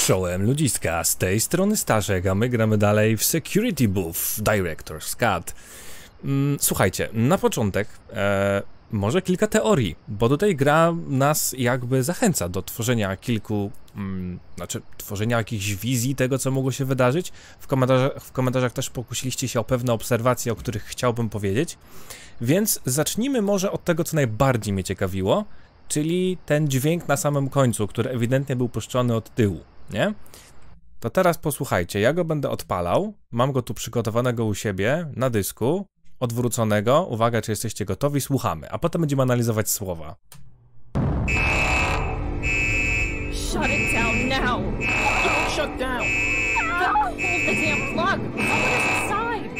Czołem ludziska, z tej strony Staszek, a my gramy dalej w Security Booth Director's Cut. Słuchajcie, na początek może kilka teorii, bo tutaj gra nas jakby zachęca do tworzenia kilku, tworzenia jakichś wizji tego, co mogło się wydarzyć. W komentarzach też pokusiliście się o pewne obserwacje, o których chciałbym powiedzieć. Więc zacznijmy może od tego, co najbardziej mnie ciekawiło, czyli ten dźwięk na samym końcu, który ewidentnie był puszczony od tyłu, nie? To teraz posłuchajcie, ja go będę odpalał, mam go tu przygotowanego u siebie na dysku, odwróconego, uwaga, czy jesteście gotowi, słuchamy, a potem będziemy analizować słowa. Shut it down now! Don't shut down! Hold the damn plug! Someone is inside!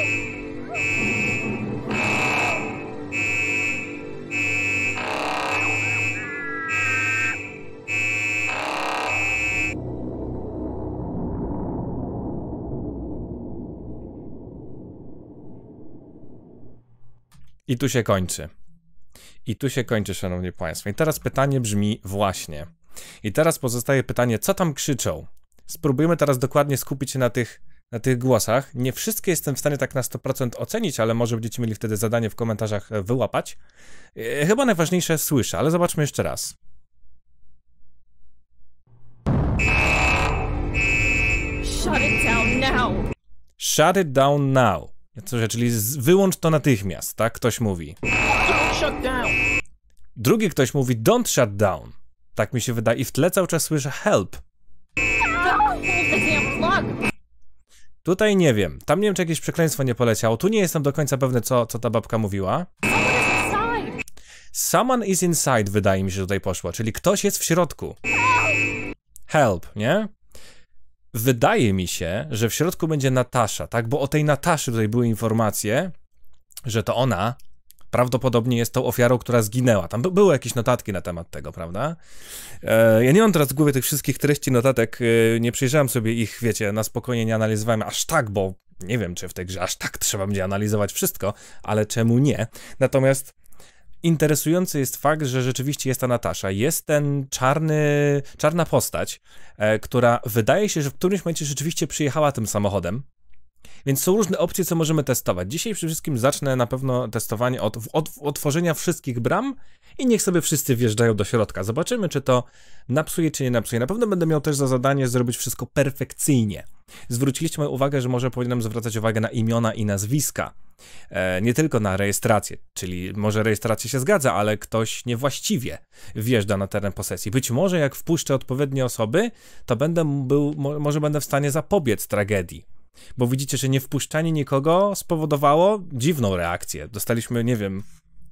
I tu się kończy. I tu się kończy, szanowni państwo. I teraz pytanie brzmi właśnie. I teraz pozostaje pytanie, co tam krzyczą? Spróbujemy teraz dokładnie skupić się na tych głosach. Nie wszystkie jestem w stanie tak na 100% ocenić, ale może będziecie mieli wtedy zadanie w komentarzach wyłapać. Chyba najważniejsze słyszę, ale zobaczmy jeszcze raz. Shut it down now! Shut it down now. Czyli wyłącz to natychmiast, tak? Ktoś mówi. Don't shut down! Drugi ktoś mówi don't shut down. Tak mi się wydaje. I w tle cały czas słyszę help. Hold the damn plug! Tutaj nie wiem. Tam nie wiem, czy jakieś przekleństwo nie poleciało. Tu nie jestem do końca pewny, co ta babka mówiła. Someone is inside, wydaje mi się, że tutaj poszło. Czyli ktoś jest w środku. Help, nie? Wydaje mi się, że w środku będzie Natasza, tak? Bo o tej Nataszy tutaj były informacje, że to ona prawdopodobnie jest tą ofiarą, która zginęła. Tam były jakieś notatki na temat tego, prawda? Ja nie mam teraz w głowie tych wszystkich treści notatek, nie przyjrzałem sobie ich, wiecie, na spokojnie nie analizowałem aż tak, bo nie wiem, czy w tej grze aż tak trzeba będzie analizować wszystko, ale czemu nie? Natomiast interesujący jest fakt, że rzeczywiście jest ta Natasza. Jest ten czarna postać, która wydaje się, że w którymś momencie rzeczywiście przyjechała tym samochodem. Więc są różne opcje, co możemy testować. Dzisiaj przede wszystkim zacznę na pewno testowanie od otworzenia wszystkich bram i niech sobie wszyscy wjeżdżają do środka. Zobaczymy, czy to napsuje, czy nie napsuje. Na pewno będę miał też za zadanie zrobić wszystko perfekcyjnie. Zwróciliście moją uwagę, że może powinienem zwracać uwagę na imiona i nazwiska. Nie tylko na rejestrację, czyli może rejestracja się zgadza, ale ktoś niewłaściwie wjeżdża na teren posesji. Być może jak wpuszczę odpowiednie osoby, to może będę w stanie zapobiec tragedii. Bo widzicie, że niewpuszczanie nikogo spowodowało dziwną reakcję. Dostaliśmy, nie wiem,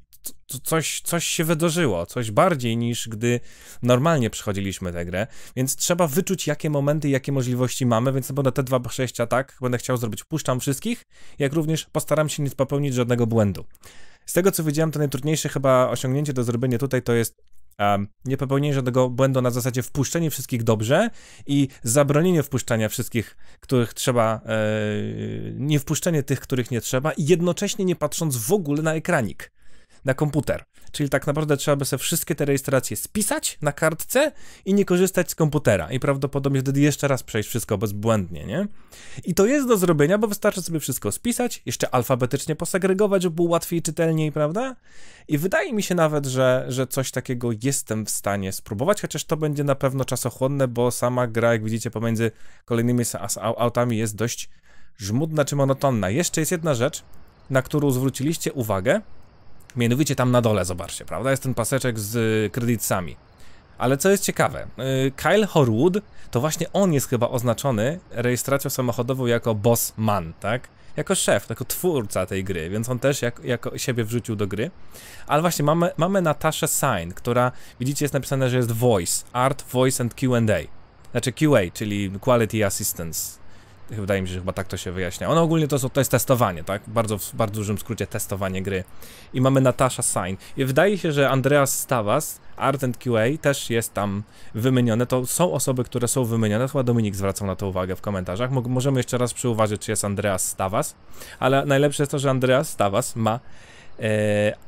coś się wydarzyło, coś bardziej niż gdy normalnie przechodziliśmy tę grę, więc trzeba wyczuć, jakie momenty, jakie możliwości mamy, więc na pewno te 2 przejścia tak będę chciał zrobić. Wpuszczam wszystkich, jak również postaram się nie popełnić żadnego błędu. Z tego, co wiedziałem, to najtrudniejsze chyba osiągnięcie do zrobienia tutaj to jest nie popełnienie żadnego błędu na zasadzie wpuszczenie wszystkich dobrze i zabronienie wpuszczania wszystkich, których trzeba, nie wpuszczenie tych, których nie trzeba i jednocześnie nie patrząc w ogóle na ekranik, na komputer. Czyli tak naprawdę trzeba by sobie wszystkie te rejestracje spisać na kartce i nie korzystać z komputera. I prawdopodobnie wtedy jeszcze raz przejść wszystko bezbłędnie, nie? I to jest do zrobienia, bo wystarczy sobie wszystko spisać, jeszcze alfabetycznie posegregować, żeby było łatwiej i czytelniej, prawda? I wydaje mi się nawet, że coś takiego jestem w stanie spróbować, chociaż to będzie na pewno czasochłonne, bo sama gra, jak widzicie, pomiędzy kolejnymi autami jest dość żmudna czy monotonna. Jeszcze jest jedna rzecz, na którą zwróciliście uwagę. Mianowicie tam na dole, zobaczcie, prawda? Jest ten paseczek z kredytami. Ale co jest ciekawe, Kyle Horwood, to właśnie on jest chyba oznaczony rejestracją samochodową jako boss man, tak? Jako szef, jako twórca tej gry, więc on też jako siebie wrzucił do gry. Ale właśnie mamy Nataszę Sign, która, widzicie, jest napisane, że jest voice, art, voice and Q&A. Znaczy QA, czyli Quality Assistance. Wydaje mi się, że chyba tak to się wyjaśnia. Ono ogólnie to jest testowanie, tak? W bardzo dużym skrócie testowanie gry. I mamy Natasha Sign. I wydaje się, że Andreas Stavas, Art and QA, też jest tam wymienione. To są osoby, które są wymienione. Chyba Dominik zwracał na to uwagę w komentarzach. Możemy jeszcze raz przyuważyć, czy jest Andreas Stavas. Ale najlepsze jest to, że Andreas Stavas ma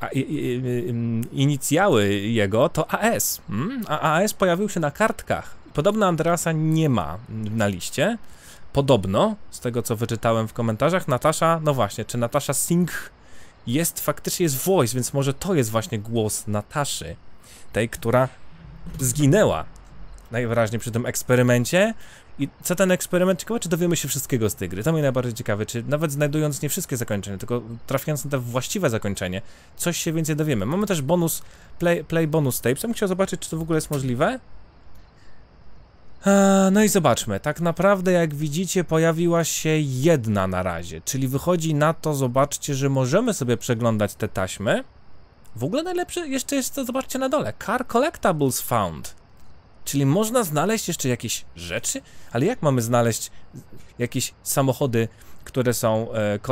inicjały jego to AS. A AS pojawił się na kartkach Podobno Andreasa nie ma na liście. Podobno, z tego co wyczytałem w komentarzach, Natasza, no właśnie, czy Natasza Singh faktycznie jest voice, więc może to jest właśnie głos Nataszy, tej, która zginęła najwyraźniej przy tym eksperymencie. I co ten eksperyment, ciekawe, czy dowiemy się wszystkiego z tej gry, to mnie najbardziej ciekawe, czy nawet znajdując nie wszystkie zakończenia, tylko trafiając na te właściwe zakończenie, coś się więcej dowiemy. Mamy też bonus, play bonus tapes, ja bym chciał zobaczyć, czy to w ogóle jest możliwe. No i zobaczmy, tak naprawdę jak widzicie pojawiła się jedna na razie, czyli wychodzi na to, zobaczcie, że możemy sobie przeglądać te taśmy. W ogóle najlepsze jeszcze jest to, zobaczcie na dole, Car Collectibles Found. Czyli można znaleźć jeszcze jakieś rzeczy? Ale jak mamy znaleźć jakieś samochody, które są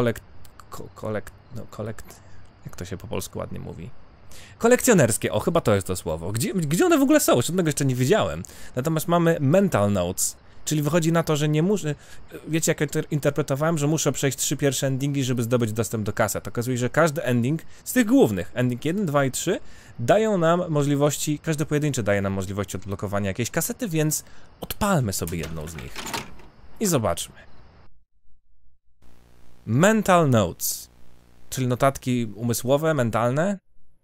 jak to się po polsku ładnie mówi? Kolekcjonerskie, o chyba to jest to słowo. Gdzie one w ogóle są? Żadnego jeszcze nie widziałem. Natomiast mamy mental notes, czyli wychodzi na to, że nie muszę... Wiecie, jak interpretowałem, że muszę przejść 3 pierwsze endingi, żeby zdobyć dostęp do kaset. Okazuje się, że każdy ending z tych głównych, ending 1, 2 i 3, dają nam możliwości, każdy pojedynczy daje nam możliwości odblokowania jakiejś kasety, więc odpalmy sobie jedną z nich. I zobaczmy. Mental notes, czyli notatki umysłowe, mentalne.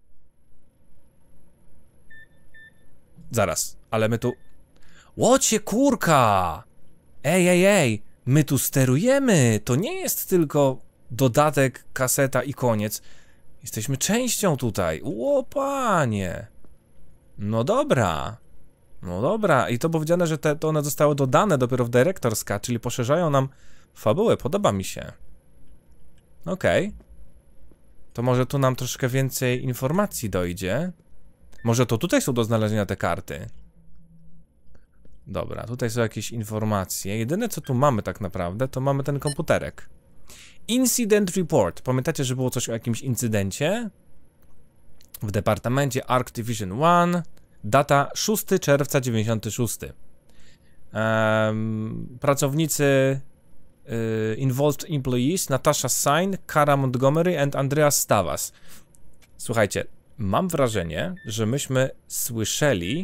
Zaraz, ale my tu... Łocie kurka! Ej, my tu sterujemy! To nie jest tylko dodatek, kaseta i koniec. Jesteśmy częścią tutaj. Ło, panie! No dobra. No dobra. I to powiedziane, że to one zostały dodane dopiero w Director's Cut, czyli poszerzają nam fabułę. Podoba mi się. Okej. To może tu nam troszkę więcej informacji dojdzie. Może to tutaj są do znalezienia te karty. Dobra, tutaj są jakieś informacje. Jedyne co tu mamy tak naprawdę, to mamy ten komputerek. Incident Report. Pamiętacie, że było coś o jakimś incydencie? W departamencie Arc Division 1. Data 6 czerwca 96. Pracownicy involved employees Natasha Singh, Kara Montgomery and Andreas Stavas. Słuchajcie, mam wrażenie, że myśmy słyszeli...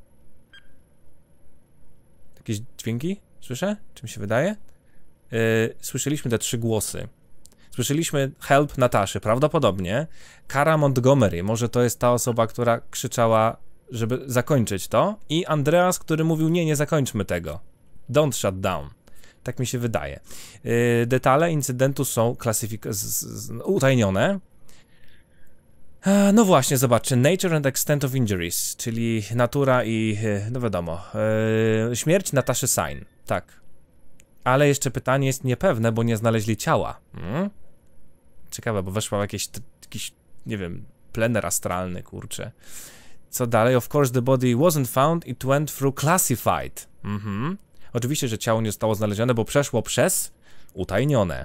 Jakieś dźwięki? Słyszę? Czy mi się wydaje? Słyszeliśmy te 3 głosy. Słyszeliśmy help Nataszy, prawdopodobnie. Kara Montgomery, może to jest ta osoba, która krzyczała, żeby zakończyć to. I Andreas, który mówił, nie zakończmy tego. Don't shut down. Tak mi się wydaje. Detale incydentu są utajnione. No właśnie, zobaczcie, nature and extent of injuries, czyli natura i, no wiadomo, śmierć Nataszy Singh, tak. Ale jeszcze pytanie jest niepewne, bo nie znaleźli ciała. Ciekawe, bo weszła jakiś, nie wiem, plener astralny, kurczę. Co dalej? Of course the body wasn't found, it went through classified. Oczywiście, że ciało nie zostało znalezione, bo przeszło przez utajnione.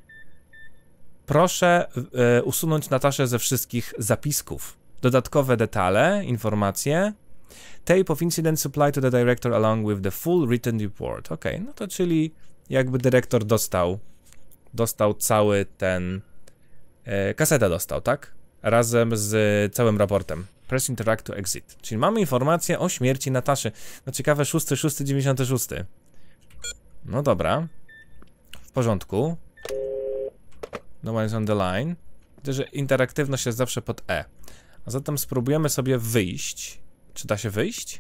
Proszę usunąć Nataszę ze wszystkich zapisków. Dodatkowe detale, informacje. Tape of incident supplied to the director along with the full written report. Okej, no to czyli jakby dyrektor dostał cały ten... kasetę dostał, tak? Razem z całym raportem. Press interact to exit. Czyli mamy informację o śmierci Nataszy. No ciekawe, 6.6.96. No dobra. W porządku. No one's on the line. Widzę, że interaktywność jest zawsze pod E. A zatem spróbujemy sobie wyjść. Czy da się wyjść?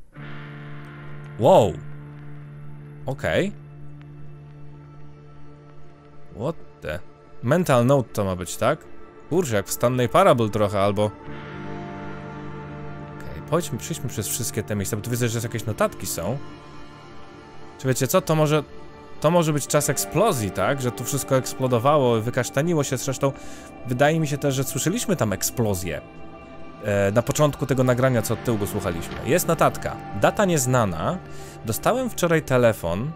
Wow. Okej. What the... Mental note to ma być, tak? Kurczę, jak w Stanley Parable trochę, albo... Okej, przejdźmy przez wszystkie te miejsca, bo tu widzę, że jakieś notatki są. Czy wiecie co? To może być czas eksplozji, tak? Że tu wszystko eksplodowało, wykasztaniło się. Zresztą wydaje mi się też, że słyszeliśmy tam eksplozję. Na początku tego nagrania, co od tyłu go słuchaliśmy. Jest notatka. Data nieznana. Dostałem wczoraj telefon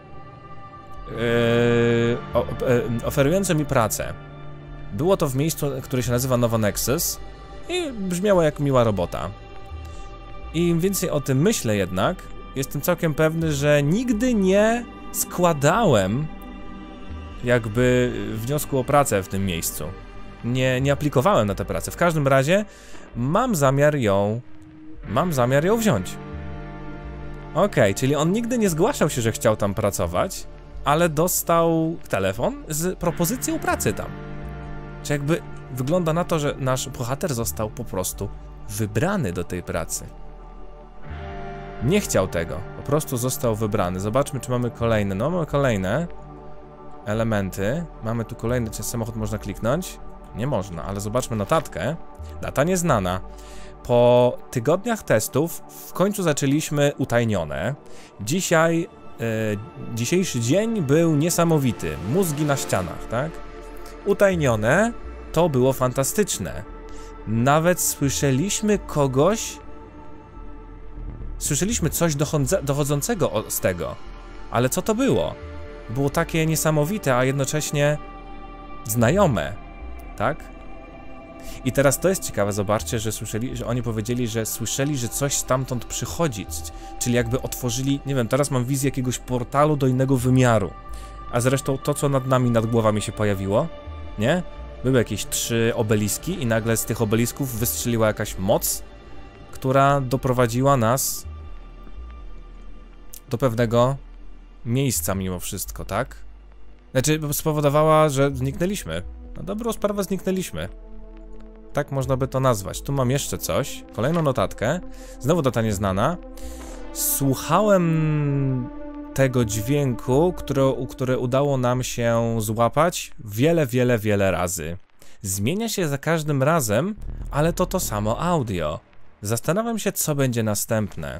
oferujący mi pracę. Było to w miejscu, które się nazywa Nova Nexus i brzmiało jak miła robota. I im więcej o tym myślę jednak, jestem całkiem pewny, że nigdy nie składałem jakby wniosku o pracę w tym miejscu. Nie aplikowałem na tę pracę. W każdym razie mam zamiar ją wziąć. Okej, czyli on nigdy nie zgłaszał się, że chciał tam pracować, ale dostał telefon z propozycją pracy tam. Czy jakby wygląda na to, że nasz bohater został po prostu wybrany do tej pracy. Nie chciał tego, po prostu został wybrany. Zobaczmy, czy mamy kolejne. No, mamy kolejne elementy. Mamy tu kolejny, czy samochód można kliknąć? Nie można, ale zobaczmy notatkę. Data nieznana. Po tygodniach testów w końcu zaczęliśmy utajnione. Dzisiejszy dzień był niesamowity. Mózgi na ścianach, tak? Utajnione to było fantastyczne. Nawet słyszeliśmy kogoś... Słyszeliśmy coś dochodzącego z tego. Ale co to było? Było takie niesamowite, a jednocześnie znajome, tak? I teraz to jest ciekawe, zobaczcie, że oni powiedzieli, że słyszeli, że coś stamtąd przychodzi, czyli jakby otworzyli, nie wiem, teraz mam wizję jakiegoś portalu do innego wymiaru. A zresztą to, co nad nami, nad głowami się pojawiło, nie? Były jakieś 3 obeliski i nagle z tych obelisków wystrzeliła jakaś moc, która doprowadziła nas do pewnego miejsca mimo wszystko, tak? Znaczy, spowodowała, że zniknęliśmy. Na dobrą sprawę zniknęliśmy. Tak można by to nazwać. Tu mam jeszcze coś. Kolejną notatkę. Znowu data nieznana. Słuchałem tego dźwięku, który udało nam się złapać wiele razy. Zmienia się za każdym razem, ale to samo audio. Zastanawiam się, co będzie następne.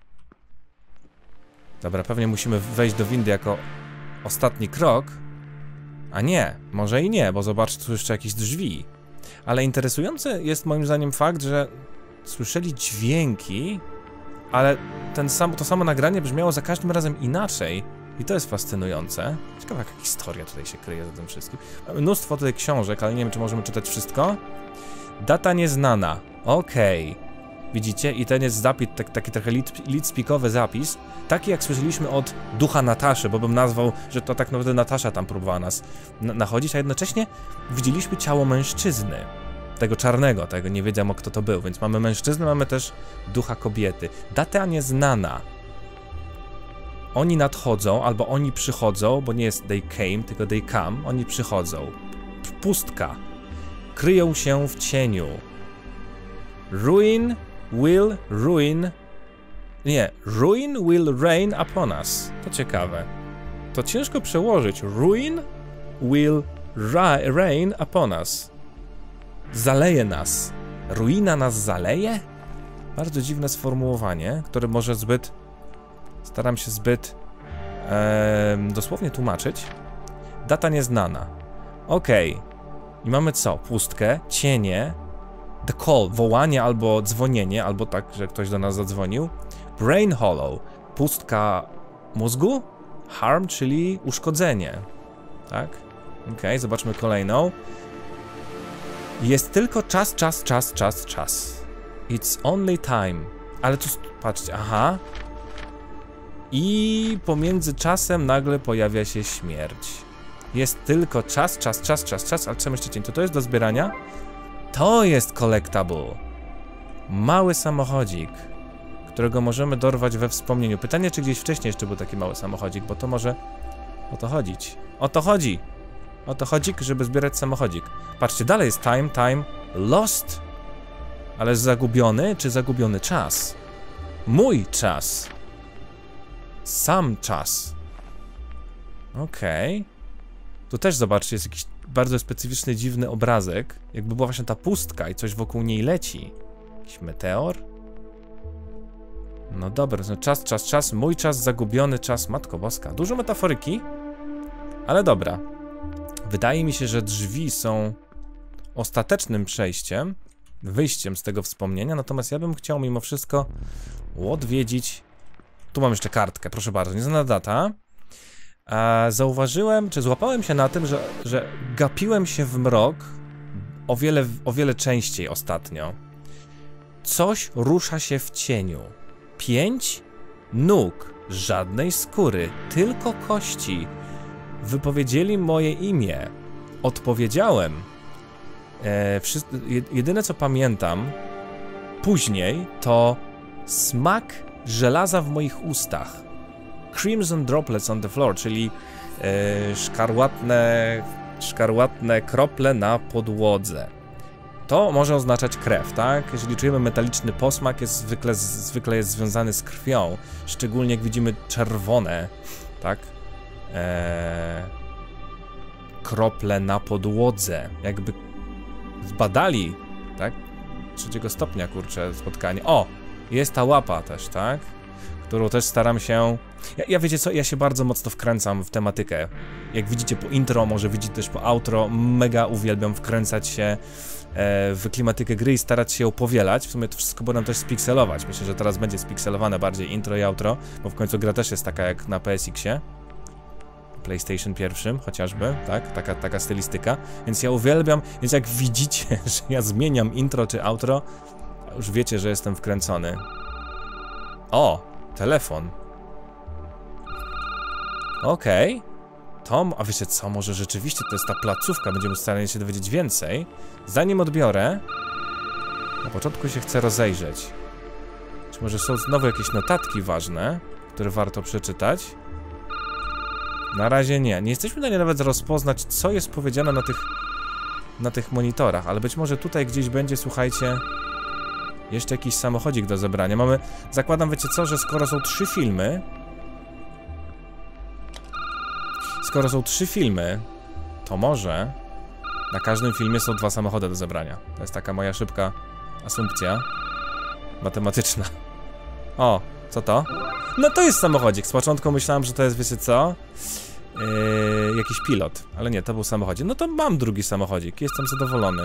Dobra, pewnie musimy wejść do windy jako ostatni krok. A nie, może i nie, bo zobacz, tu jeszcze jakieś drzwi. Ale interesujący jest moim zdaniem fakt, że słyszeli dźwięki, ale to samo nagranie brzmiało za każdym razem inaczej. I to jest fascynujące. Ciekawa, jaka historia tutaj się kryje za tym wszystkim. Mamy mnóstwo tutaj książek, ale nie wiem, czy możemy czytać wszystko. Data nieznana. Okej. Widzicie? I ten jest zapis, taki trochę lead-speakowy zapis. Taki jak słyszeliśmy od ducha Nataszy, bo bym nazwał, że to tak naprawdę Natasza tam próbowała nas nachodzić, a jednocześnie widzieliśmy ciało mężczyzny. Tego czarnego, tego nie wiedziałem, kto to był, więc mamy mężczyznę, mamy też ducha kobiety. Data nieznana. Oni nadchodzą, albo oni przychodzą, bo nie jest they came, tylko they come. Oni przychodzą. Pustka. Kryją się w cieniu. Ruin will rain upon us. To ciekawe. To ciężko przełożyć. Ruin will rain upon us. Zaleje nas. Ruina nas zaleje? Bardzo dziwne sformułowanie, które może staram się zbyt dosłownie tłumaczyć. Data nieznana. Okej. I mamy co? Pustkę, cienie, the call, wołanie albo dzwonienie, albo tak, że ktoś do nas zadzwonił. Brain hollow, pustka mózgu. Harm, czyli uszkodzenie. Tak? Okej, zobaczmy kolejną. Jest tylko czas. It's only time. Ale tu, patrzcie, aha. I pomiędzy czasem nagle pojawia się śmierć. Jest tylko czas, ale co myślicie? To jest do zbierania? To jest collectible. Mały samochodzik, którego możemy dorwać we wspomnieniu. Pytanie, czy gdzieś wcześniej jeszcze był taki mały samochodzik, bo to może o to chodzić. O to chodzi. O to chodzik, żeby zbierać samochodzik. Patrzcie, dalej jest time lost. Ale zagubiony, czy zagubiony czas? Mój czas. Sam czas. Okej. Tu też zobaczcie, jest jakiś bardzo specyficzny, dziwny obrazek. Jakby była właśnie ta pustka i coś wokół niej leci. Jakiś meteor? No dobra, no czas. Mój czas, zagubiony czas. Matko Boska. Dużo metaforyki. Ale dobra. Wydaje mi się, że drzwi są ostatecznym przejściem, wyjściem z tego wspomnienia, natomiast ja bym chciał mimo wszystko odwiedzić. Tu mam jeszcze kartkę, proszę bardzo, nieznana data. Zauważyłem, czy złapałem się na tym, że gapiłem się w mrok o wiele częściej ostatnio. Coś rusza się w cieniu. 5 nóg, żadnej skóry, tylko kości. Wypowiedzieli moje imię. Odpowiedziałem. Jedyne co pamiętam później to smak żelaza w moich ustach. Crimson droplets on the floor, czyli szkarłatne krople na podłodze. To może oznaczać krew, tak? Jeżeli czujemy metaliczny posmak, zwykle jest związany z krwią. Szczególnie jak widzimy czerwone, tak? Krople na podłodze. Jakby zbadali, tak? 3. stopnia, kurczę, spotkanie. O! Jest ta łapa też, tak? Którą też staram się... Ja wiecie co, ja się bardzo mocno wkręcam w tematykę. Jak widzicie po intro, może widzicie też po outro, mega uwielbiam wkręcać się w klimatykę gry i starać się ją powielać. W sumie to wszystko będę też spikselować. Myślę, że teraz będzie spikselowane bardziej intro i outro, bo w końcu gra też jest taka jak na PSX-ie. PlayStation 1 chociażby, tak? Taka stylistyka. Więc ja uwielbiam, więc jak widzicie, że ja zmieniam intro czy outro, już wiecie, że jestem wkręcony. O! Telefon. Okej. A wiecie co, może rzeczywiście to jest ta placówka, będziemy starali się dowiedzieć więcej. Zanim odbiorę, na początku się chcę rozejrzeć. Czy może są znowu jakieś notatki ważne, które warto przeczytać? Na razie nie. Nie jesteśmy w stanie nawet rozpoznać, co jest powiedziane na tych monitorach, ale być może tutaj gdzieś będzie, słuchajcie, jeszcze jakiś samochodzik do zebrania. Mamy, zakładam, wiecie co, że skoro są 3 filmy, to może na każdym filmie są 2 samochody do zebrania. To jest taka moja szybka asumpcja matematyczna. O, co to? No to jest samochodzik. Z początku myślałem, że to jest, wiecie co? Jakiś pilot, ale nie, to był samochodzik. No to mam drugi samochodzik, jestem zadowolony.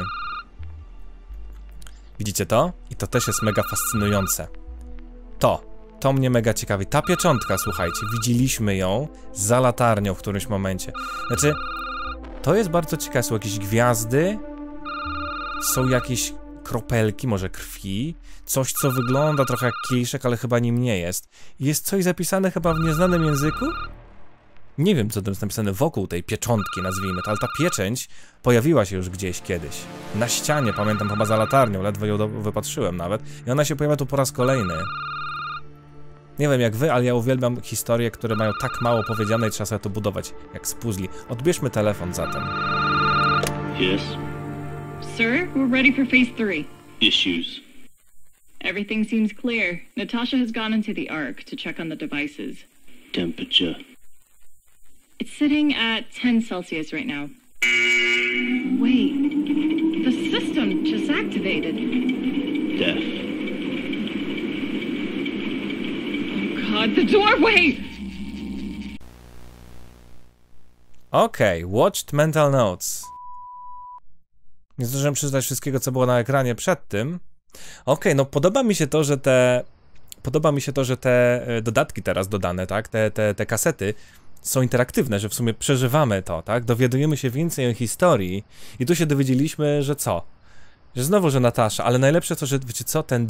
Widzicie to? I to też jest mega fascynujące. To mnie mega ciekawi. Ta pieczątka, słuchajcie, widzieliśmy ją za latarnią w którymś momencie. Znaczy, to jest bardzo ciekawe. Są jakieś gwiazdy, są jakieś kropelki, może krwi, coś, co wygląda trochę jak kieliszek, ale chyba nim nie jest. Jest coś zapisane chyba w nieznanym języku? Nie wiem, co tam jest napisane wokół tej pieczątki, nazwijmy to, ale ta pieczęć pojawiła się już gdzieś kiedyś. Na ścianie, pamiętam, chyba za latarnią, ledwo ją wypatrzyłem nawet. I ona się pojawia tu po raz kolejny. Nie wiem jak wy, ale ja uwielbiam historie, które mają tak mało powiedziane i trzeba sobie to budować, jak z puzli. Odbierzmy telefon zatem. Yes. Sir, we're ready for phase 3. Issues. Everything seems clear. Natasha has gone into the Ark to check on the devices. Temperature. It's sitting at 10 Celsius right now. Wait, the system just activated. Death. Oh God, the doorway! Okej, watched mental notes. Nie zdążyłem przeczytać wszystkiego, co było na ekranie przed tym. Okej, no podoba mi się to, że te dodatki teraz dodane, tak, te kasety są interaktywne, że w sumie przeżywamy to, tak, dowiadujemy się więcej o historii i tu się dowiedzieliśmy, że co? Że znowu, że Natasza, ale najlepsze to, że wiecie co, ten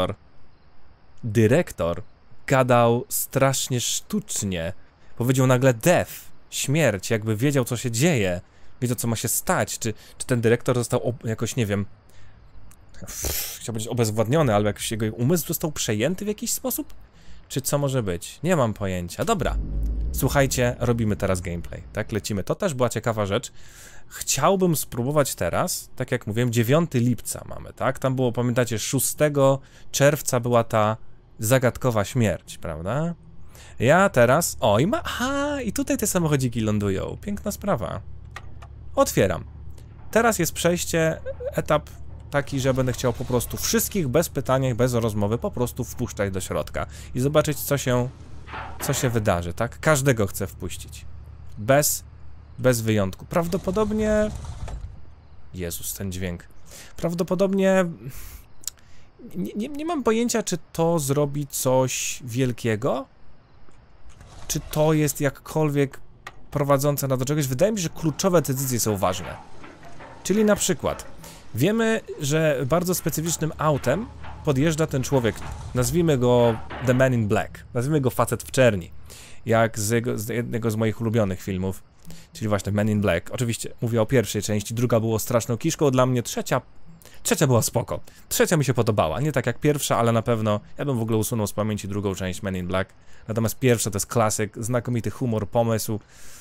dyrektor gadał strasznie sztucznie, powiedział nagle death, śmierć, jakby wiedział, co się dzieje, wiedział, co ma się stać, czy ten dyrektor został jakoś, nie wiem, chciałbym powiedzieć obezwładniony, albo jakiś jego umysł został przejęty w jakiś sposób? Czy co może być? Nie mam pojęcia. Dobra, słuchajcie, robimy teraz gameplay, tak, lecimy. To też była ciekawa rzecz. Chciałbym spróbować teraz, tak jak mówiłem, 9 lipca mamy, tak? Tam było, pamiętacie, 6 czerwca była ta zagadkowa śmierć, prawda? Ja teraz, i tutaj te samochodziki lądują. Piękna sprawa. Otwieram. Teraz jest przejście, etap taki, że będę chciał po prostu wszystkich bez pytania, bez rozmowy po prostu wpuszczać do środka i zobaczyć, co się wydarzy, tak? Każdego chcę wpuścić. Bez wyjątku. Prawdopodobnie... Jezus, ten dźwięk. Prawdopodobnie... Nie mam pojęcia, czy to zrobi coś wielkiego, czy to jest jakkolwiek prowadzące do czegoś. Wydaje mi się, że kluczowe decyzje są ważne. Czyli na przykład wiemy, że bardzo specyficznym autem podjeżdża ten człowiek, nazwijmy go The Man in Black, nazwijmy go facet w czerni, jak z jednego z moich ulubionych filmów, czyli właśnie Man in Black. Oczywiście mówię o pierwszej części, druga było straszną kiszką, dla mnie trzecia Trzecia była spoko. Trzecia mi się podobała. Nie tak jak pierwsza, ale na pewno ja bym w ogóle usunął z pamięci drugą część Men in Black. Natomiast pierwsza to jest klasyk, znakomity humor, pomysł.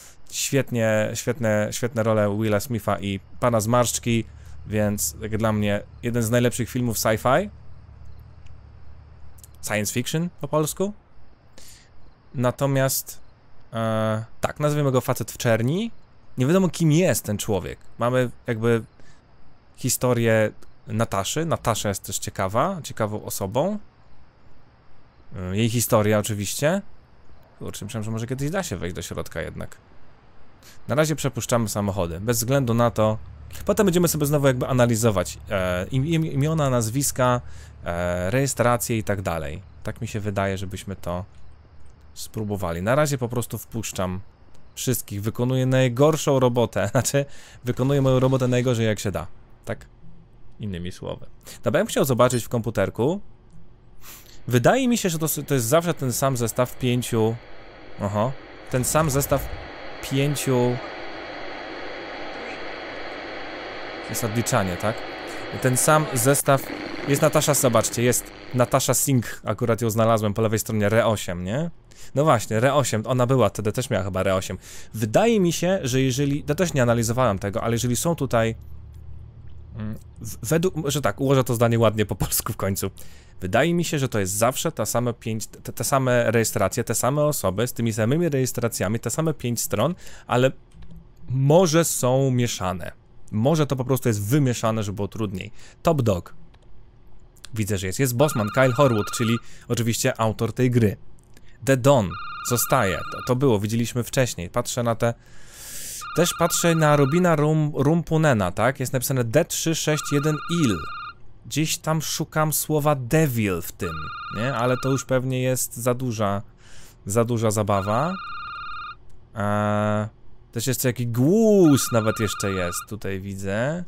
Świetne role Willa Smitha i Pana Zmarszczki, więc jak dla mnie jeden z najlepszych filmów sci-fi. Science fiction po polsku. Natomiast tak, nazwijmy go Facet w czerni. Nie wiadomo, kim jest ten człowiek. Mamy jakby historię Nataszy. Natasza jest też ciekawą osobą. Jej historia oczywiście. Kurczę, myślałem, że może kiedyś da się wejść do środka jednak. Na razie przepuszczamy samochody, bez względu na to. Potem będziemy sobie znowu jakby analizować imiona, nazwiska, rejestracje i tak dalej. Tak mi się wydaje, żebyśmy to spróbowali. Na razie po prostu wpuszczam wszystkich. Wykonuję najgorszą robotę. Znaczy, wykonuję moją robotę najgorzej jak się da. Tak? Innymi słowy. Dobra, bym chciał zobaczyć w komputerku. Wydaje mi się, że to jest zawsze ten sam zestaw 5. Oho. Ten sam zestaw 5. Jest odliczanie, tak? Ten sam zestaw. Jest Natasza, zobaczcie, jest Natasza Singh. Akurat ją znalazłem po lewej stronie, Re-8, nie? No właśnie, Re-8, ona była, wtedy też miała chyba Re-8. Wydaje mi się, że jeżeli, ja też nie analizowałem tego, ale jeżeli są tutaj, że tak, ułożę to zdanie ładnie po polsku w końcu. Wydaje mi się, że to jest zawsze te same rejestracje, te same osoby, z tymi samymi rejestracjami, te same 5 stron, ale może są mieszane. Może to po prostu jest wymieszane, żeby było trudniej. Top Dog. Widzę, że jest. Jest Bossman, Kyle Horwood, czyli oczywiście autor tej gry. The Dawn zostaje. To było, widzieliśmy wcześniej. Patrzę na te... Też patrzę na Robina Rumpunena, tak? Jest napisane D361IL. Gdzieś tam szukam słowa devil w tym, nie? Ale to już pewnie jest za duża zabawa. Też jeszcze jakiś głos nawet jeszcze jest, tutaj widzę.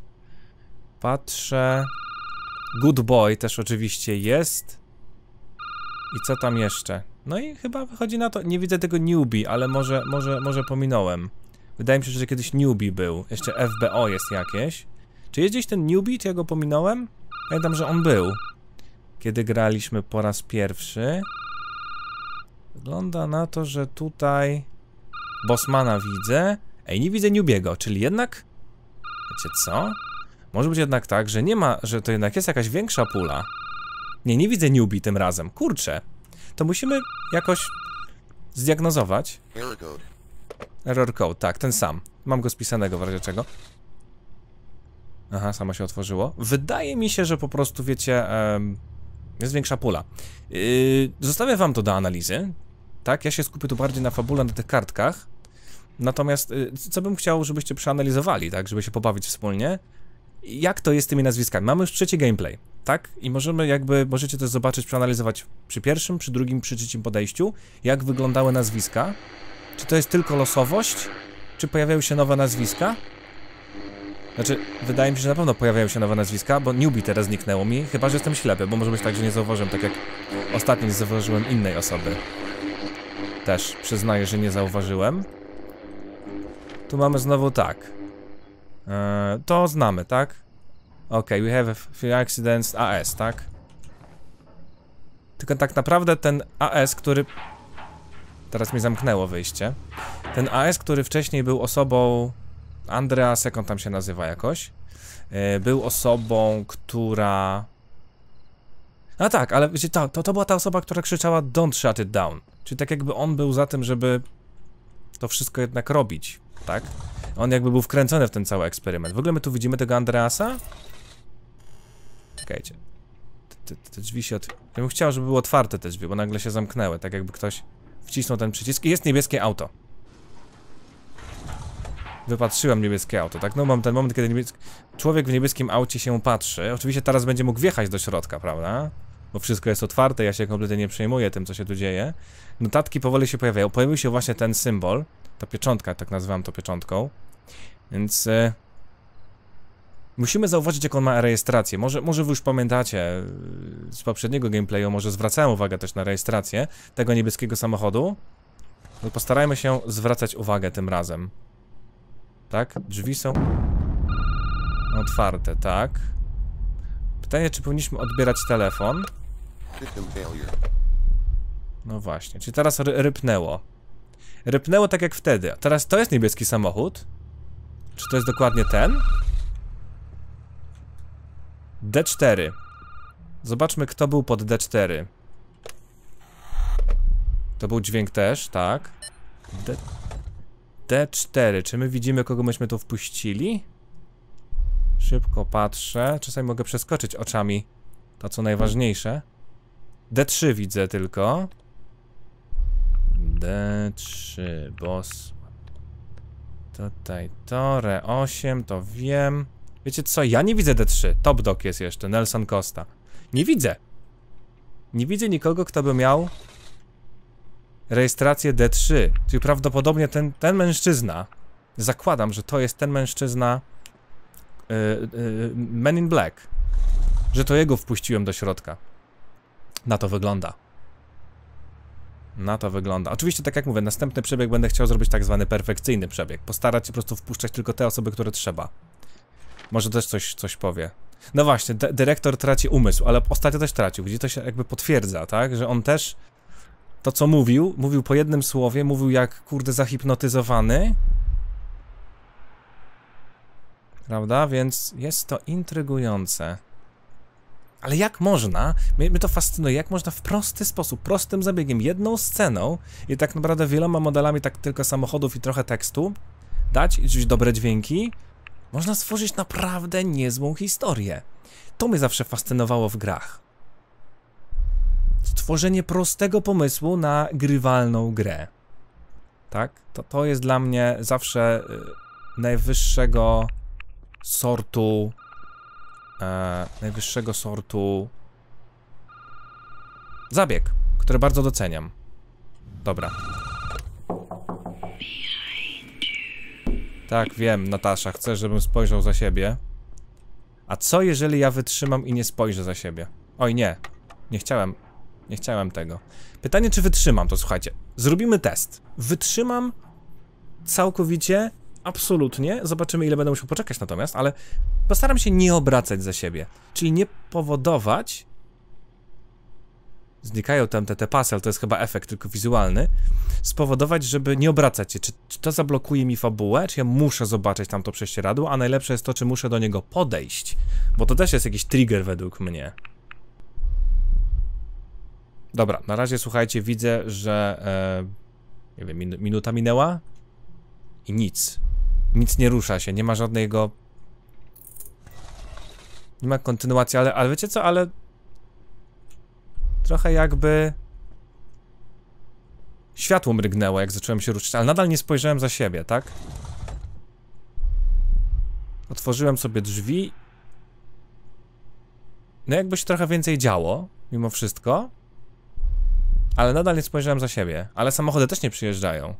Patrzę. Good Boy też oczywiście jest. I co tam jeszcze? No i chyba wychodzi na to, nie widzę tego newbie, ale może pominąłem. Wydaje mi się, że kiedyś newbie był. Jeszcze FBO jest jakieś. Czy jest gdzieś ten newbie, czy ja go pominąłem? Pamiętam, że on był. Kiedy graliśmy po raz pierwszy. Wygląda na to, że tutaj Bossmana widzę. Ej, nie widzę newbiego, czyli jednak... Wiecie co? Może być jednak tak, że nie ma, że to jednak jest jakaś większa pula. Nie widzę newbie tym razem. Kurczę. To musimy jakoś zdiagnozować. Error code, tak, ten sam. Mam go spisanego w razie czego. Aha, samo się otworzyło. Wydaje mi się, że po prostu, wiecie, jest większa pula. Zostawię wam to do analizy. Tak, ja się skupię tu bardziej na fabule, na tych kartkach. Natomiast, co bym chciał, żebyście przeanalizowali, tak, żeby się pobawić wspólnie. Jak to jest z tymi nazwiskami? Mamy już trzeci gameplay, tak? I możecie też zobaczyć, przeanalizować przy pierwszym, przy drugim, przy trzecim podejściu, jak wyglądały nazwiska. Czy to jest tylko losowość? Czy pojawiają się nowe nazwiska? Znaczy, wydaje mi się, że na pewno pojawiają się nowe nazwiska, bo newbie teraz zniknęło mi, chyba że jestem ślepy, bo może być tak, że nie zauważyłem, tak jak ostatnio nie zauważyłem innej osoby. Też przyznaję, że nie zauważyłem. Tu mamy znowu tak. To znamy, tak? Okay, we have a few accidents, AS, tak? Tylko tak naprawdę ten AS, który... Teraz mi zamknęło wyjście. Ten AS, który wcześniej był osobą... Andreas, jak on tam się nazywa jakoś? Był osobą, która... A tak, ale wiecie, to była ta osoba, która krzyczała Don't shut it down. Czyli tak jakby on był za tym, żeby to wszystko jednak robić, tak? On jakby był wkręcony w ten cały eksperyment. W ogóle my tu widzimy tego Andreasa? Czekajcie. Te drzwi się Ja bym chciał, żeby były otwarte te drzwi, bo nagle się zamknęły, tak jakby ktoś wcisnął ten przycisk i jest niebieskie auto. Wypatrzyłem niebieskie auto, tak? No mam ten moment, kiedy człowiek w niebieskim aucie się patrzy. Oczywiście teraz będzie mógł wjechać do środka, prawda? Bo wszystko jest otwarte, ja się kompletnie nie przejmuję tym, co się tu dzieje. Notatki powoli się pojawiają. Pojawił się właśnie ten symbol. Ta pieczątka, tak nazywam to pieczątką. Więc... musimy zauważyć, jaką ma rejestrację. Może wy już pamiętacie z poprzedniego gameplayu, może zwracałem uwagę też na rejestrację tego niebieskiego samochodu. No postarajmy się zwracać uwagę tym razem. Tak? Drzwi są otwarte, tak. Pytanie, czy powinniśmy odbierać telefon? System failure. No właśnie, czyli teraz rypnęło. Rypnęło tak jak wtedy. A teraz to jest niebieski samochód? Czy to jest dokładnie ten? D4. Zobaczmy, kto był pod D4. To był dźwięk też, tak. D4. Czy my widzimy, kogo myśmy tu wpuścili? Szybko patrzę. Czasami mogę przeskoczyć oczami to, co najważniejsze. D3 widzę tylko. D3, boss. Tutaj to, Re8, to wiem. Wiecie co, ja nie widzę D3. Top Dog jest jeszcze, Nelson Costa. Nie widzę. Nie widzę nikogo, kto by miał rejestrację D3. Czyli prawdopodobnie ten mężczyzna, zakładam, że to jest ten mężczyzna Men in Black. Że to jego wpuściłem do środka. Na to wygląda. Na to wygląda. Oczywiście, tak jak mówię, następny przebieg będę chciał zrobić tak zwany perfekcyjny przebieg. Postarać się po prostu wpuszczać tylko te osoby, które trzeba. Może też coś powie. No właśnie, dyrektor traci umysł, ale ostatnio też tracił. Gdzie to się jakby potwierdza, tak? Że on też to, co mówił po jednym słowie, mówił jak, kurde, zahipnotyzowany. Prawda? Więc jest to intrygujące. Ale jak można, mnie to fascynuje, jak można w prosty sposób, prostym zabiegiem, jedną sceną i tak naprawdę wieloma modelami tak tylko samochodów i trochę tekstu dać dobre dźwięki, można stworzyć naprawdę niezłą historię. To mnie zawsze fascynowało w grach. Stworzenie prostego pomysłu na grywalną grę. Tak? To jest dla mnie zawsze najwyższego sortu zabieg, który bardzo doceniam. Dobra. Tak, wiem, Natasza, chcesz, żebym spojrzał za siebie. A co jeżeli ja wytrzymam i nie spojrzę za siebie? Oj, nie. Nie chciałem tego. Pytanie, czy wytrzymam, to słuchajcie. Zrobimy test. Wytrzymam całkowicie, absolutnie. Zobaczymy, ile będę musiał poczekać natomiast, ale postaram się nie obracać za siebie. Czyli nie powodować... Znikają tam te pasy, ale to jest chyba efekt tylko wizualny. Spowodować, żeby nie obracać się. Czy to zablokuje mi fabułę, czy ja muszę zobaczyć tam to prześcieradło, a najlepsze jest to, czy muszę do niego podejść. Bo to też jest jakiś trigger według mnie. Dobra, na razie słuchajcie, widzę, że... nie wiem, minuta minęła i nic. Nic nie rusza się, nie ma żadnego... Nie ma kontynuacji, ale wiecie co, ale... Trochę jakby... Światło mrygnęło, jak zacząłem się ruszyć, ale nadal nie spojrzałem za siebie, tak? Otworzyłem sobie drzwi. No jakby się trochę więcej działo, mimo wszystko. Ale nadal nie spojrzałem za siebie. Ale samochody też nie przyjeżdżają.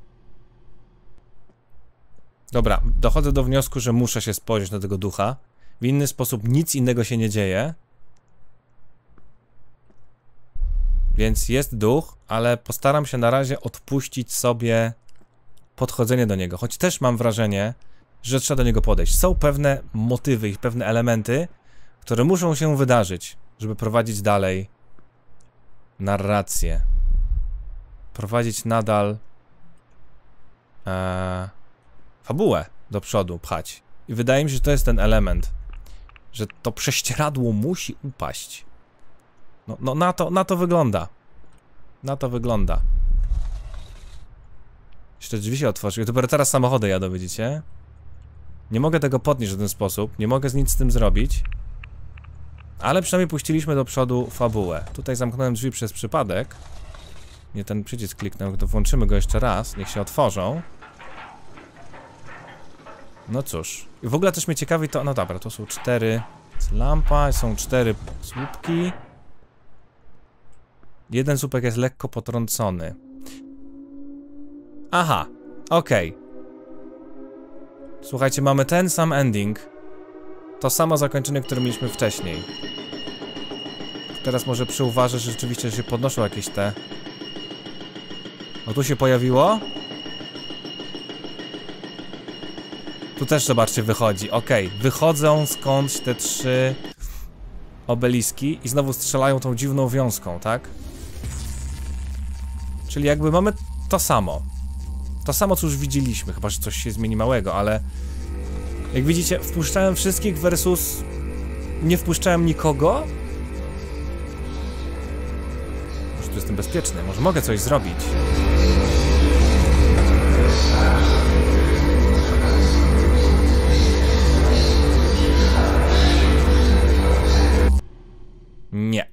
Dobra, dochodzę do wniosku, że muszę się spojrzeć na tego ducha. W inny sposób nic innego się nie dzieje. Więc jest duch, ale postaram się na razie odpuścić sobie podchodzenie do niego. Choć też mam wrażenie, że trzeba do niego podejść. Są pewne motywy i pewne elementy, które muszą się wydarzyć, żeby prowadzić dalej narrację. Prowadzić nadal fabułę do przodu, pchać. I wydaje mi się, że to jest ten element, że to prześcieradło musi upaść. No na to wygląda. Na to wygląda. Jeszcze drzwi się otworzyły. Dopiero teraz samochody jadą, widzicie? Nie mogę tego podnieść w ten sposób. Nie mogę nic z tym zrobić. Ale przynajmniej puściliśmy do przodu fabułę. Tutaj zamknąłem drzwi przez przypadek. Nie ten przycisk kliknę, to włączymy go jeszcze raz. Niech się otworzą. No cóż. I w ogóle też mnie ciekawi to... No dobra, to są 4... Lampa, są 4 słupki. Jeden słupek jest lekko potrącony. Aha, okej. Słuchajcie, mamy ten sam ending. To samo zakończenie, które mieliśmy wcześniej. Teraz może przyuważę, że rzeczywiście się podnoszą jakieś te... O, tu się pojawiło. Tu też, zobaczcie, wychodzi. Okej, wychodzą skądś te 3 obeliski i znowu strzelają tą dziwną wiązką, tak? Czyli jakby mamy to samo. To samo, co już widzieliśmy, chyba że coś się zmieni małego, ale jak widzicie, wpuszczałem wszystkich versus nie wpuszczałem nikogo. Może tu jestem bezpieczny, może mogę coś zrobić. Nie.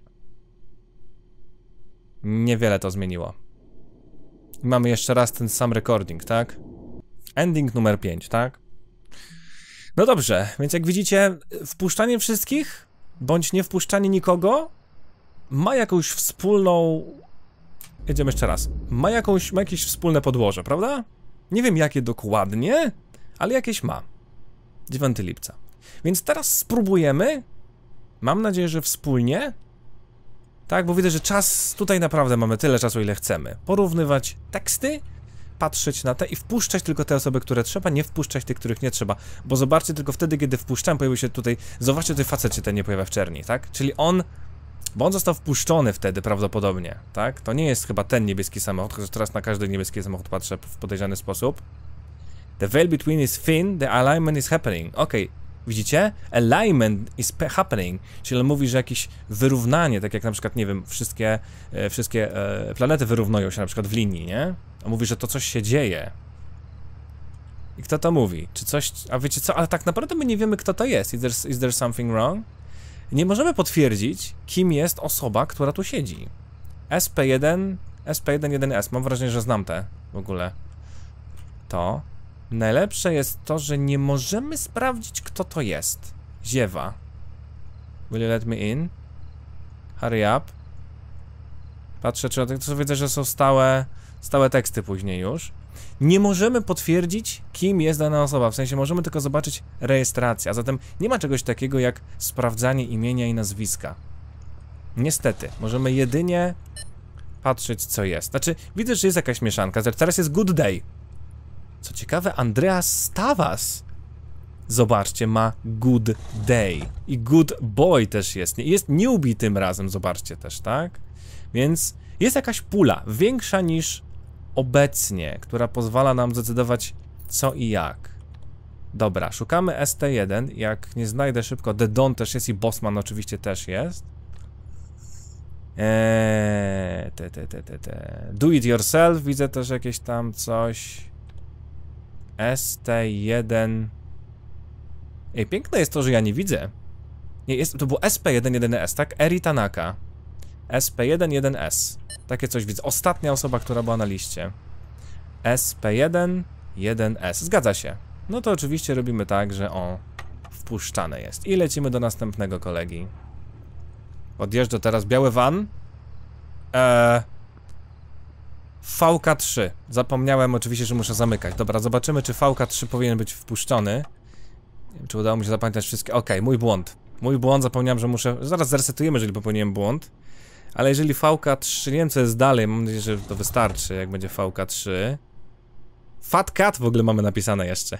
Niewiele to zmieniło. I mamy jeszcze raz ten sam recording, tak? Ending numer 5, tak? No dobrze, więc jak widzicie, wpuszczanie wszystkich, bądź nie wpuszczanie nikogo, ma jakąś wspólną... Jedziemy jeszcze raz. Ma jakieś wspólne podłoże, prawda? Nie wiem jakie dokładnie, ale jakieś ma. 9 lipca. Więc teraz spróbujemy, mam nadzieję, że wspólnie, tak, bo widzę, że czas, tutaj naprawdę mamy tyle czasu, ile chcemy. Porównywać teksty, patrzeć na te i wpuszczać tylko te osoby, które trzeba, nie wpuszczać tych, których nie trzeba. Bo zobaczcie, tylko wtedy, kiedy wpuszczam, pojawił się tutaj, zobaczcie, tutaj facet się ten nie pojawia w czerni, tak? Czyli on, bo on został wpuszczony wtedy prawdopodobnie, tak? To nie jest chyba ten niebieski samochód, chociaż teraz na każdy niebieski samochód patrzę w podejrzany sposób. The veil between is thin, the alignment is happening. Okej. Widzicie? Alignment is happening, czyli on mówi, że jakieś wyrównanie, tak jak na przykład, nie wiem, wszystkie planety wyrównują się na przykład w linii, nie? On mówi, że to coś się dzieje. I kto to mówi? Czy coś... A wiecie co? Ale tak naprawdę my nie wiemy, kto to jest. Is there something wrong? Nie możemy potwierdzić, kim jest osoba, która tu siedzi. SP1-1S. Mam wrażenie, że znam te w ogóle. To... Najlepsze jest to, że nie możemy sprawdzić, kto to jest. Ziewa. Will you let me in? Hurry up. Patrzę, czy to widzę, że są stałe teksty później już. Nie możemy potwierdzić, kim jest dana osoba. W sensie możemy tylko zobaczyć rejestrację. A zatem nie ma czegoś takiego jak sprawdzanie imienia i nazwiska. Niestety. Możemy jedynie patrzeć, co jest. Znaczy, widzę, że jest jakaś mieszanka. Teraz jest good day. Co ciekawe, Andreas Stavas, zobaczcie, ma good day. I good boy też jest. Jest newbie tym razem, zobaczcie też, tak? Więc jest jakaś pula, większa niż obecnie, która pozwala nam zdecydować co i jak. Dobra, szukamy ST1. Jak nie znajdę szybko, The Don też jest i Bossman oczywiście też jest. Do it yourself, widzę też jakieś tam coś. ST1. Ej, piękne jest to, że ja nie widzę. Nie, to było SP1-1S, tak? Eri Tanaka. SP1-1S. Takie coś widzę. Ostatnia osoba, która była na liście. SP1-1S. Zgadza się. No to oczywiście robimy tak, że wpuszczane jest. I lecimy do następnego kolegi. Odjeżdża teraz biały van. VK3. Zapomniałem oczywiście, że muszę zamykać. Dobra, zobaczymy, czy VK3 powinien być wpuszczony. Nie wiem, czy udało mi się zapamiętać wszystkie. Okej, mój błąd. Mój błąd, zapomniałem, że muszę... Zaraz zresetujemy, jeżeli popełniłem błąd. Ale jeżeli VK3... Nie wiem, co jest dalej. Mam nadzieję, że to wystarczy, jak będzie VK3. Fat Cat w ogóle mamy napisane jeszcze.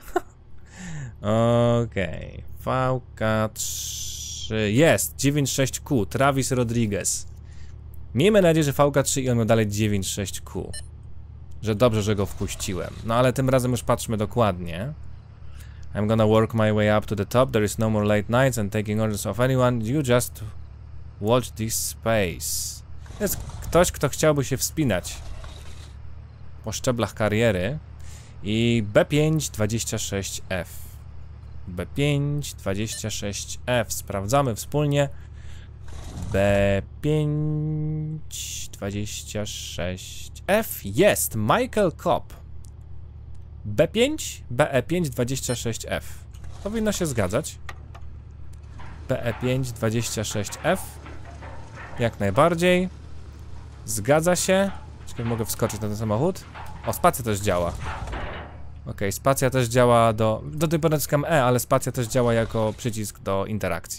Okej. VK3... Jest! 96Q. Travis Rodriguez. Miejmy nadzieję, że VK3 i on ma dalej 96Q. Że dobrze, że go wpuściłem. No ale tym razem już patrzmy dokładnie. I'm gonna work my way up to the top. There is no more late nights and taking orders of anyone. You just watch this space. To jest ktoś, kto chciałby się wspinać po szczeblach kariery. I B526F. B526F. Sprawdzamy wspólnie. B526F jest Michael Kopp. BE526F. Powinno się zgadzać. BE526F. Jak najbardziej. Zgadza się. Ciekawe, mogę wskoczyć na ten samochód. O, spacja też działa. Okej, spacja też działa do tej pory naciskam E, ale spacja też działa jako przycisk do interakcji.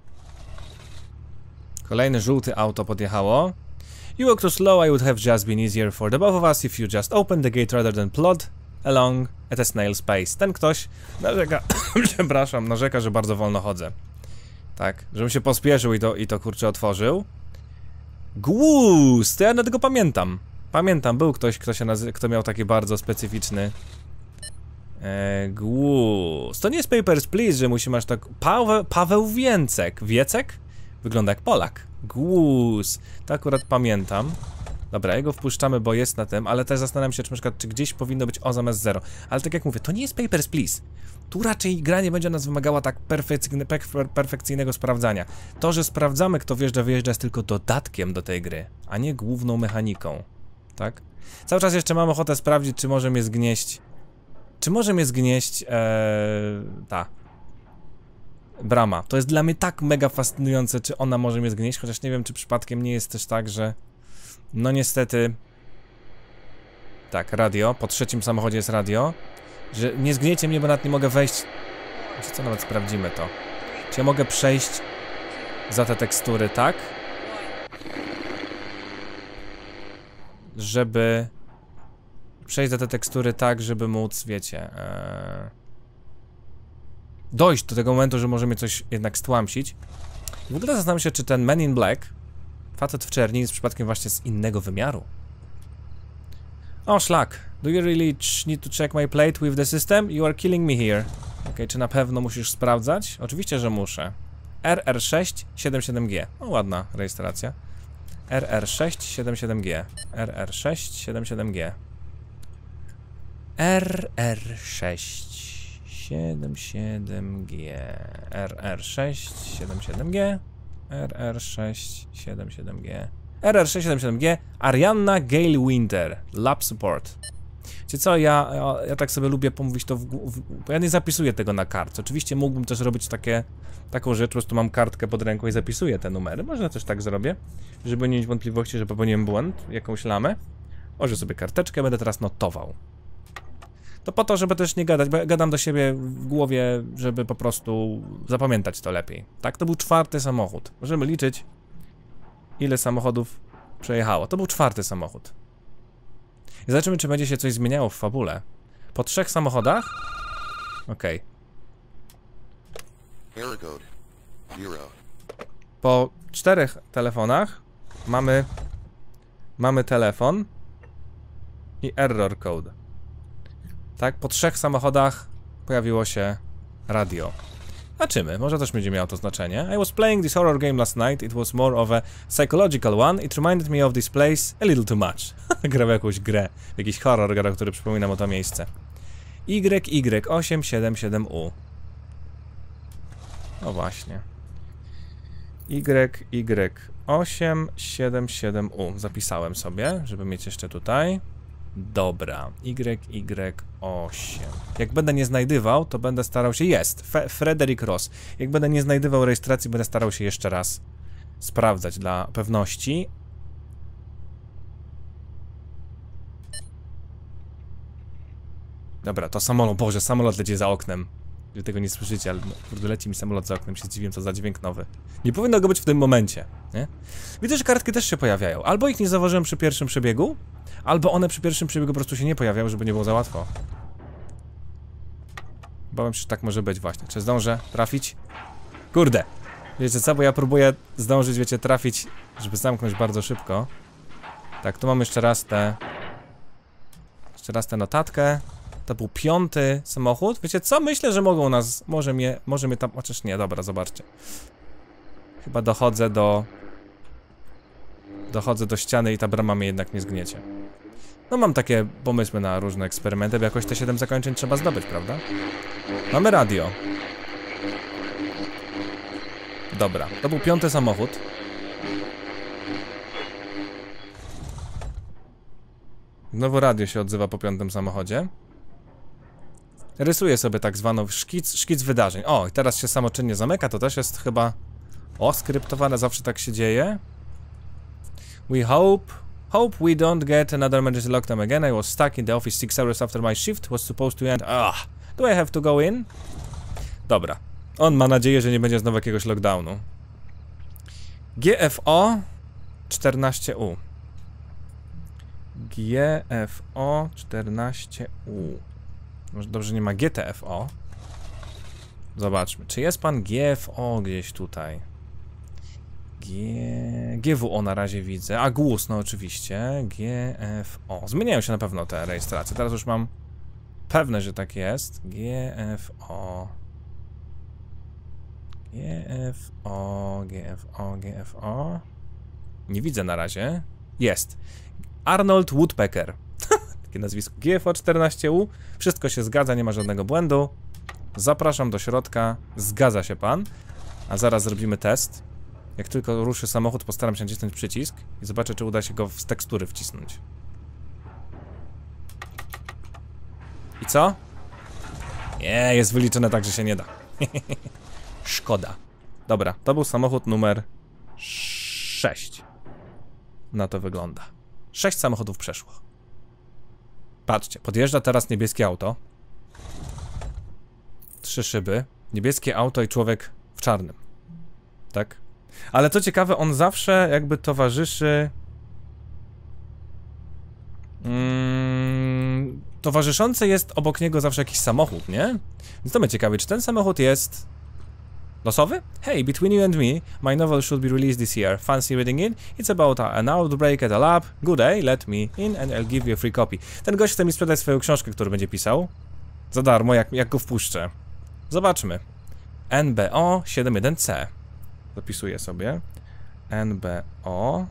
Kolejne żółte auto podjechało. You walk too slow, I would have just been easier for the both of us if you just opened the gate rather than plod along at a snail's pace. Ten ktoś narzeka, przepraszam, narzeka, że bardzo wolno chodzę. Tak, żebym się pospieszył i to kurczę otworzył. Głuz! To ja tego pamiętam. Pamiętam, był ktoś, kto miał taki bardzo specyficzny... Głuz. To nie jest Papers, Please, że musi masz tak... Paweł Więcek. Wiecek? Wygląda jak Polak. Głuz. To akurat pamiętam. Dobra, jego wpuszczamy, bo jest na tym, ale też zastanawiam się, czy na przykład, czy gdzieś powinno być O zamiast 0. Ale tak jak mówię, to nie jest Papers, Please. Tu raczej gra nie będzie nas wymagała tak perfekcyjnego sprawdzania. To, że sprawdzamy, kto wjeżdża, wyjeżdża, jest tylko dodatkiem do tej gry, a nie główną mechaniką. Tak? Cały czas jeszcze mam ochotę sprawdzić, czy może mnie zgnieść... Czy może mnie zgnieść ta brama. To jest dla mnie tak mega fascynujące, czy ona może mnie zgnieść, chociaż nie wiem, czy przypadkiem nie jest też tak, że no niestety tak, radio, po trzecim samochodzie jest radio, że nie zgniecie mnie, bo nawet nie mogę wejść. Co, nawet sprawdzimy to. Czy ja mogę przejść za te tekstury, tak? Żeby przejść za te tekstury tak, żeby móc, wiecie, dojść do tego momentu, że może mnie coś jednak stłamsić. W ogóle zastanawiam się, czy ten Man in Black, facet w czerni, jest przypadkiem właśnie z innego wymiaru. O, szlak. Do you really need to check my plate with the system? You are killing me here. Okej, czy na pewno musisz sprawdzać? Oczywiście, że muszę. RR677G. O, ładna rejestracja. RR677G. RR677G. RR677G. RR677G. RR677G. RR677G. Arianna Gale Winter. Lab Support. Wiecie co, ja tak sobie lubię pomówić to bo ja nie zapisuję tego na kartce. Oczywiście mógłbym też robić taką rzecz, po prostu mam kartkę pod ręką i zapisuję te numery. Może też tak zrobię, żeby nie mieć wątpliwości, że popełniłem błąd, jakąś lamę. Może sobie karteczkę, będę teraz notował. To po to, żeby też nie gadać, bo ja gadam do siebie w głowie, żeby po prostu zapamiętać to lepiej. Tak, to był 4. samochód. Możemy liczyć, ile samochodów przejechało. To był 4. samochód. I zobaczymy, czy będzie się coś zmieniało w fabule. Po 3 samochodach? Okej. Error code 0. Po 4 telefonach mamy telefon i error code. Tak, po 3 samochodach pojawiło się radio. Zobaczymy, może też będzie miało to znaczenie. I was playing this horror game last night. It was more of a psychological one. It reminded me of this place a little too much. Grał jakąś grę, jakiś horror gra, który przypomina mu to miejsce. YY877U. No właśnie. YY877U. Zapisałem sobie, żeby mieć jeszcze tutaj. Dobra, YY8. Jak będę nie znajdywał, to będę starał się... Jest! Frederick Ross. Jak będę nie znajdywał rejestracji, będę starał się jeszcze raz sprawdzać dla pewności. Dobra, to samolot. Boże, samolot leci za oknem. Wy tego nie słyszycie, ale kurde, leci mi samolot za oknem, się zdziwiłem, co za dźwięk nowy. Nie powinno go być w tym momencie, nie? Widzę, że kartki też się pojawiają. Albo ich nie zauważyłem przy pierwszym przebiegu, albo one przy pierwszym przebiegu po prostu się nie pojawiały, żeby nie było za łatwo. Bałem się, że tak może być właśnie. Czy zdążę trafić? Kurde! Wiecie co, bo ja próbuję zdążyć, wiecie, trafić, żeby zamknąć bardzo szybko. Tak, tu mam jeszcze raz tę notatkę. To był 5. samochód. Wiecie co? Myślę, że mogą nas... Może mnie tam... Chociaż nie, dobra, zobaczcie. Chyba dochodzę do ściany i ta brama mnie jednak nie zgniecie. No mam takie pomysły na różne eksperymenty, bo jakoś te 7 zakończeń trzeba zdobyć, prawda? Mamy radio. Dobra, to był 5. samochód. Znowu radio się odzywa po 5. samochodzie. Rysuję sobie tak zwaną szkic wydarzeń. O, i teraz się samoczynnie zamyka, to też jest chyba skryptowane, zawsze tak się dzieje. We hope we don't get another emergency lockdown again. I was stuck in the office 6 hours after my shift was supposed to end. Do I have to go in? Dobra. On ma nadzieję, że nie będzie znowu jakiegoś lockdownu. GFO 14U. GFO 14U. Może dobrze nie ma GTFO. Zobaczmy, czy jest pan GFO gdzieś tutaj? GWO na razie widzę, a GUS, no oczywiście, GFO. Zmieniają się na pewno te rejestracje, teraz już mam pewne, że tak jest. GFO. GFO. Nie widzę na razie. Jest. Arnold Woodpecker. Takie nazwisko. GFO 14U. Wszystko się zgadza, nie ma żadnego błędu. Zapraszam do środka. Zgadza się pan. A zaraz zrobimy test. Jak tylko ruszy samochód, postaram się nacisnąć przycisk i zobaczę, czy uda się go z tekstury wcisnąć. I co? Nie, jest wyliczone tak, że się nie da. Szkoda. Dobra, to był samochód numer 6. Na to wygląda. 6 samochodów przeszło. Patrzcie, podjeżdża teraz niebieskie auto. 3 szyby. Niebieskie auto i człowiek w czarnym. Tak? Ale co ciekawe, on zawsze jakby towarzyszy... towarzyszący jest obok niego zawsze jakiś samochód, nie? Więc to mnie ciekawi, czy ten samochód jest... losowy? Hey, between you and me, my novel should be released this year. Fancy reading it? It's about an outbreak at a lab. Good day, let me in and I'll give you a free copy. Ten gość chce mi sprzedać swoją książkę, którą będzie pisał. Za darmo, jak go wpuszczę. Zobaczmy. NBO 71C. Zapisuję sobie. NBO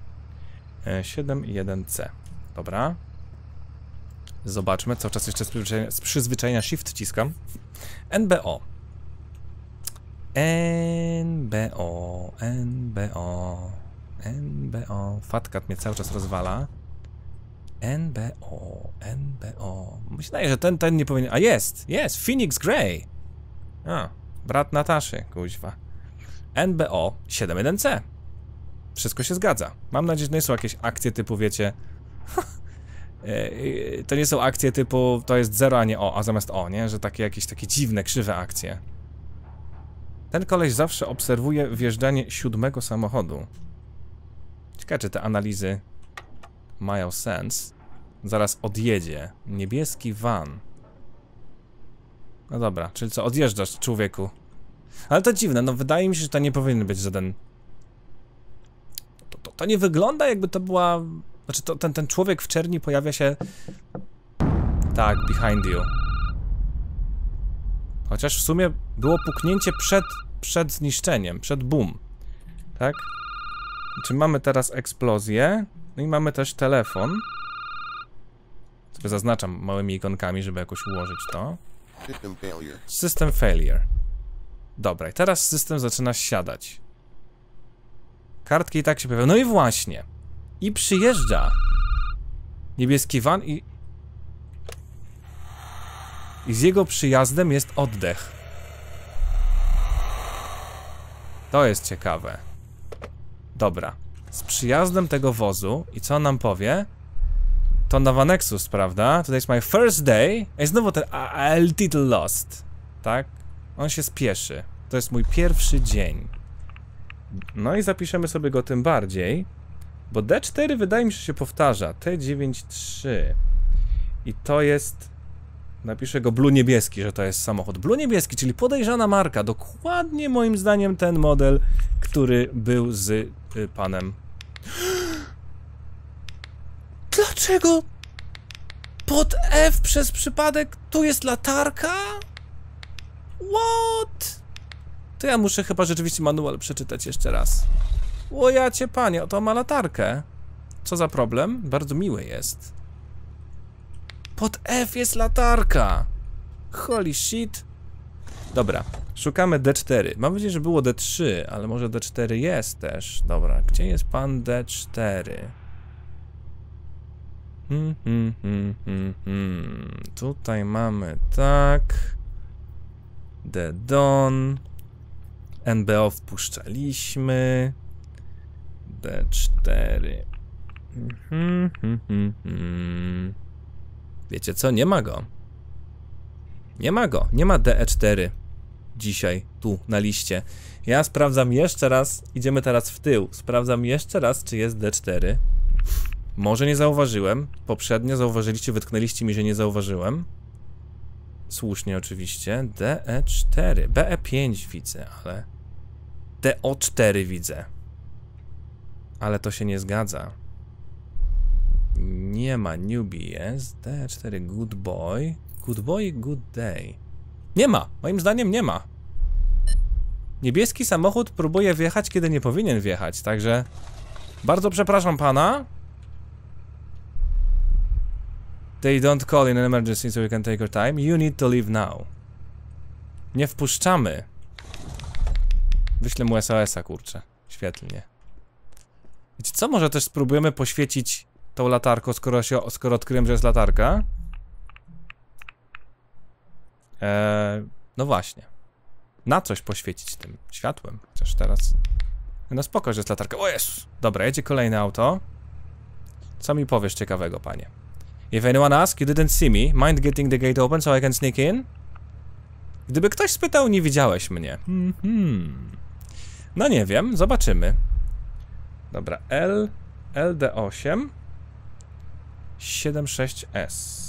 71C. Dobra. Zobaczmy, cały czas jeszcze z przyzwyczajenia shift wciskam. NBO. NBO. Fatkat mnie cały czas rozwala. NBO. Myślę, że ten nie powinien... A jest! Phoenix Gray! A, brat Nataszy, kuźwa. NBO 71C. Wszystko się zgadza. Mam nadzieję, że nie są jakieś akcje typu, wiecie... to nie są akcje typu, to jest 0, a nie O, a zamiast O, nie? Że jakieś takie dziwne, krzywe akcje. Ten koleś zawsze obserwuje wjeżdżanie 7. samochodu. Ciekawe, czy te analizy mają sens. Zaraz odjedzie. Niebieski van. No dobra, czyli co, odjeżdżasz, człowieku. Ale to dziwne, no wydaje mi się, że to nie powinien być żaden... To nie wygląda, jakby to była... Znaczy, ten człowiek w czerni pojawia się... Tak, behind you. Chociaż w sumie było puknięcie przed zniszczeniem, przed boom. Tak? Czy mamy teraz eksplozję? No i mamy też telefon. Sobie zaznaczam małymi ikonkami, żeby jakoś ułożyć to. System failure. System failure. Dobra, i teraz system zaczyna siadać. Kartki i tak się pojawiają. No i właśnie. I przyjeżdża niebieski van i z jego przyjazdem jest oddech. To jest ciekawe. Dobra. Z przyjazdem tego wozu i co on nam powie? To Nova Nexus, prawda? Today's my first day. I znowu ten a little lost. Tak? On się spieszy. To jest mój pierwszy dzień. No i zapiszemy sobie go tym bardziej, bo D4 wydaje mi się, że się powtarza. T93. I to jest... Napiszę go Blue Niebieski, że to jest samochód Blue Niebieski, czyli podejrzana marka. Dokładnie moim zdaniem ten model, który był z panem... Dlaczego pod F przez przypadek tu jest latarka? What? To ja muszę chyba rzeczywiście manual przeczytać jeszcze raz. O ja cię panie, to ma latarkę. Co za problem? Bardzo miły jest. Pod F jest latarka. Holy shit. Dobra, szukamy D4. Mam nadzieję, że było D3, ale może D4 jest też. Dobra, gdzie jest pan D4? Tutaj mamy tak. D-Don. NBO wpuszczaliśmy. D4. Wiecie co? Nie ma go. Nie ma go. Nie ma DE4 dzisiaj tu na liście. Ja sprawdzam jeszcze raz. Idziemy teraz w tył. Sprawdzam jeszcze raz, czy jest D4. Może nie zauważyłem. Poprzednio zauważyliście, wytknęliście mi, że nie zauważyłem. Słusznie oczywiście. DE4. BE5 widzę, ale... DO4 widzę. Ale to się nie zgadza. Nie ma newbie jest. DE4 good boy. Good boy, good day. Nie ma. Moim zdaniem nie ma. Niebieski samochód próbuje wjechać, kiedy nie powinien wjechać, także... Bardzo przepraszam pana. They don't call in an emergency, so we can take your time. You need to leave now. Nie wpuszczamy. Wyślę mu SOS-a, kurczę. Świetlnie. Wiecie co? Może też spróbujemy poświecić tą latarką, skoro odkryłem, że jest latarka. No właśnie. Na coś poświecić tym światłem. Chociaż teraz... No spoko, że jest latarka. O Jezus! Dobra, jedzie kolejne auto. Co mi powiesz ciekawego, panie? If anyone asks, you didn't see me. Mind getting the gate open so I can sneak in? Gdyby ktoś spytał, nie widziałeś mnie. No nie wiem, zobaczymy. Dobra, LD8 76S.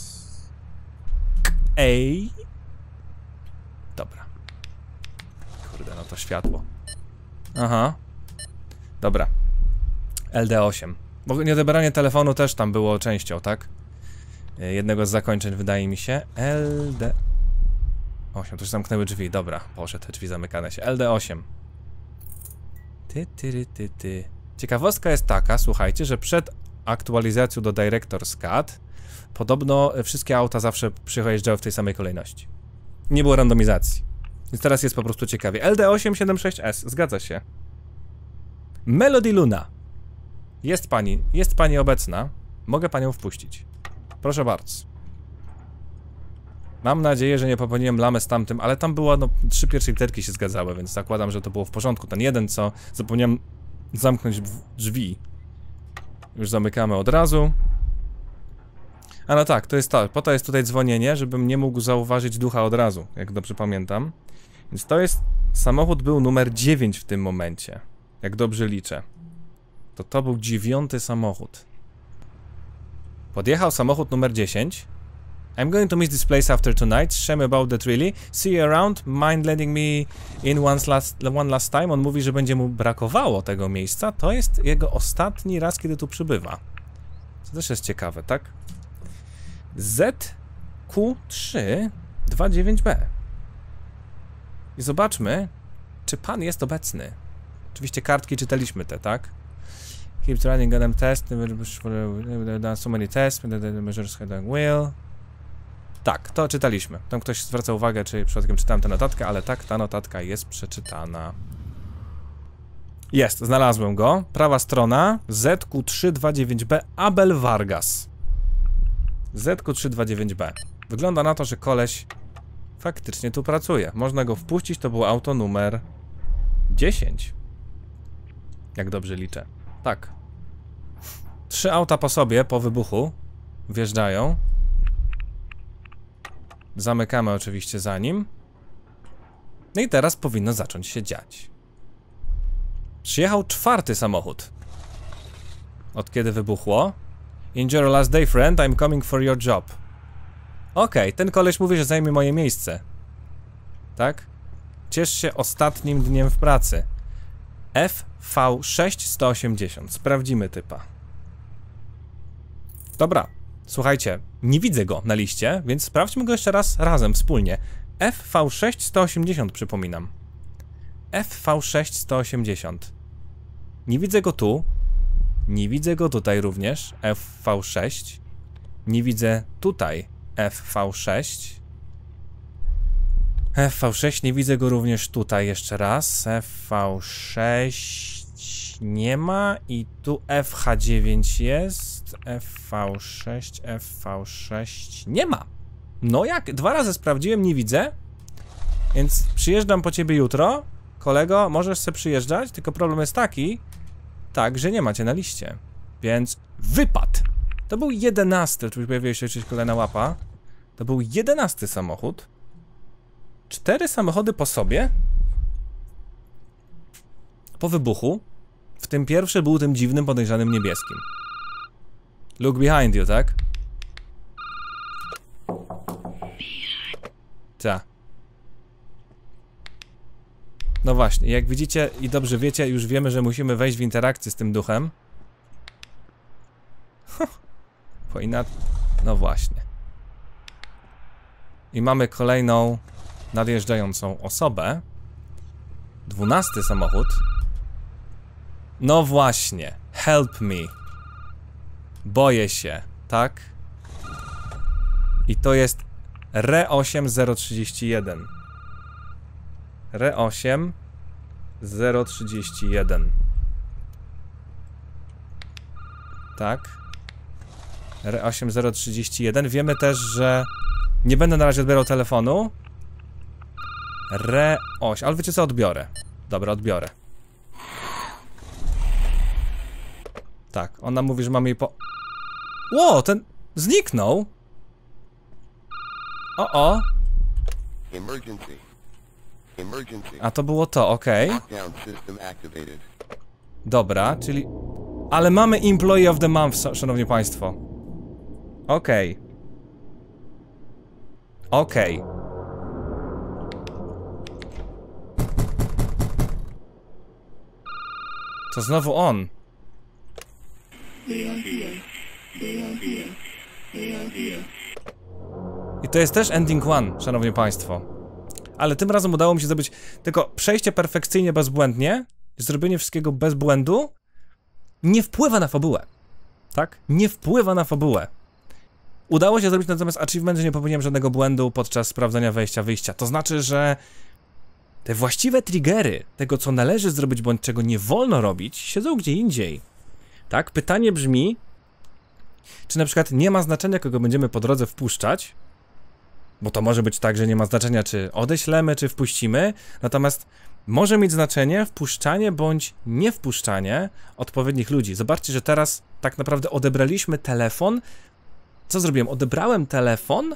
Ej. Dobra. Kurde, no to światło. Aha. Dobra. LD8. Bo nieodebranie telefonu też tam było częścią, tak? Jednego z zakończeń, wydaje mi się. LD8. To się zamknęły drzwi. Dobra, Boże, te drzwi zamykane się. LD8. Ty. Ciekawostka jest taka, słuchajcie, że przed aktualizacją do Director's Cut podobno wszystkie auta zawsze przyjeżdżały w tej samej kolejności. Nie było randomizacji. Więc teraz jest po prostu ciekawie. LD876S, zgadza się. Melody Luna. Jest pani obecna. Mogę panią wpuścić. Proszę bardzo. Mam nadzieję, że nie popełniłem lamy z tamtym, ale tam było, no, 3 pierwsze literki się zgadzały, więc zakładam, że to było w porządku. Ten jeden, co zapomniałem zamknąć drzwi. Już zamykamy od razu. A no tak, to jest to. Po to jest tutaj dzwonienie, żebym nie mógł zauważyć ducha od razu, jak dobrze pamiętam. Więc to jest... Samochód był numer 9 w tym momencie. Jak dobrze liczę. To był 9. samochód. Podjechał samochód numer 10. I'm going to miss this place after tonight. Shame about that really. See you around. Mind letting me in one last time. On mówi, że będzie mu brakowało tego miejsca. To jest jego ostatni raz, kiedy tu przybywa. Co też jest ciekawe, tak? ZQ329B. I zobaczmy, czy pan jest obecny. Oczywiście kartki czytaliśmy te, tak? Keeps running on test. Done so many tests. The measures will. Tak, to czytaliśmy. Tam ktoś zwraca uwagę, czy przypadkiem czytałem tę notatkę, ale tak, ta notatka jest przeczytana. Jest, znalazłem go. Prawa strona. ZQ329B Abel Vargas. ZQ329B. Wygląda na to, że koleś faktycznie tu pracuje. Można go wpuścić, to było auto numer 10. Jak dobrze liczę. Tak. 3 auta po sobie, po wybuchu wjeżdżają. Zamykamy oczywiście za nim. No i teraz powinno zacząć się dziać. Przyjechał 4. samochód. Od kiedy wybuchło. Enjoy your last day, friend. I'm coming for your job. Okej, ten koleś mówi, że zajmie moje miejsce. Tak? Ciesz się ostatnim dniem w pracy. FV6 180. Sprawdzimy typa. Dobra, słuchajcie, nie widzę go na liście, więc sprawdźmy go jeszcze raz razem, wspólnie. FV6 180, przypominam. FV6 180. Nie widzę go tu. Nie widzę go tutaj również. FV6. Nie widzę tutaj FV6. FV6, nie widzę go również tutaj jeszcze raz. FV6 nie ma i tu FH9 jest. FV6 nie ma. No jak 2 razy sprawdziłem, nie widzę. Więc przyjeżdżam po ciebie jutro. Kolego, możesz sobie przyjeżdżać, tylko problem jest taki, tak, że nie macie na liście. Więc wypad. To był 11, tu pojawiła się jeszcze kolejna łapa. To był 11 samochód. 4 samochody po sobie. Po wybuchu. W tym pierwszy był tym dziwnym, podejrzanym niebieskim. Look behind you, tak? No właśnie, jak widzicie i dobrze wiecie, już wiemy, że musimy wejść w interakcję z tym duchem. No właśnie. I mamy kolejną nadjeżdżającą osobę. 12 samochód. No właśnie. Help me. Boję się, tak? I to jest RE8031. RE8031. Tak. RE8031. Wiemy też, że nie będę na razie odbierał telefonu. RE8. Ale wiecie co? Odbiorę. Dobra, odbiorę. Tak, ona mówi, że mamy jej po... Ło, ten zniknął. O. Emergency. Emergency. A to było to, okej. Lockdown system activated. Dobra, czyli... Ale mamy Employee of the Month, szanowni państwo. Okej. To znowu on. I to jest też ending one, szanowni państwo. Ale tym razem udało mi się zrobić tylko przejście perfekcyjnie, bezbłędnie. Zrobienie wszystkiego bez błędu nie wpływa na fabułę. Tak? Nie wpływa na fabułę. Udało się zrobić natomiast achievement, że nie popełniłem żadnego błędu podczas sprawdzania wejścia, wyjścia. To znaczy, że te właściwe triggery tego, co należy zrobić, bądź czego nie wolno robić, siedzą gdzie indziej. Tak? Pytanie brzmi, czy na przykład nie ma znaczenia, kogo będziemy po drodze wpuszczać, bo to może być tak, że nie ma znaczenia, czy odeślemy, czy wpuścimy, natomiast może mieć znaczenie wpuszczanie bądź niewpuszczanie odpowiednich ludzi. Zobaczcie, że teraz tak naprawdę odebraliśmy telefon. Co zrobiłem? Odebrałem telefon,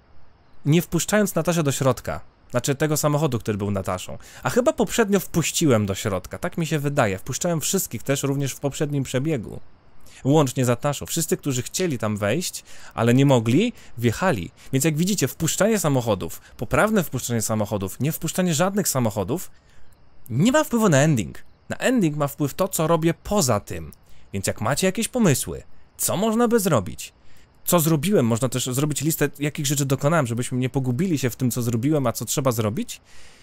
nie wpuszczając Nataszę do środka. Znaczy tego samochodu, który był Nataszą. A chyba poprzednio wpuściłem do środka. Tak mi się wydaje. Wpuszczałem wszystkich też, również w poprzednim przebiegu. Łącznie z Nataszą. Wszyscy, którzy chcieli tam wejść, ale nie mogli, wjechali. Więc jak widzicie, wpuszczanie samochodów, poprawne wpuszczanie samochodów, nie wpuszczanie żadnych samochodów, nie ma wpływu na ending. Na ending ma wpływ to, co robię poza tym. Więc jak macie jakieś pomysły, co można by zrobić? Co zrobiłem? Można też zrobić listę, jakich rzeczy dokonałem, żebyśmy nie pogubili się w tym, co zrobiłem, a co trzeba zrobić.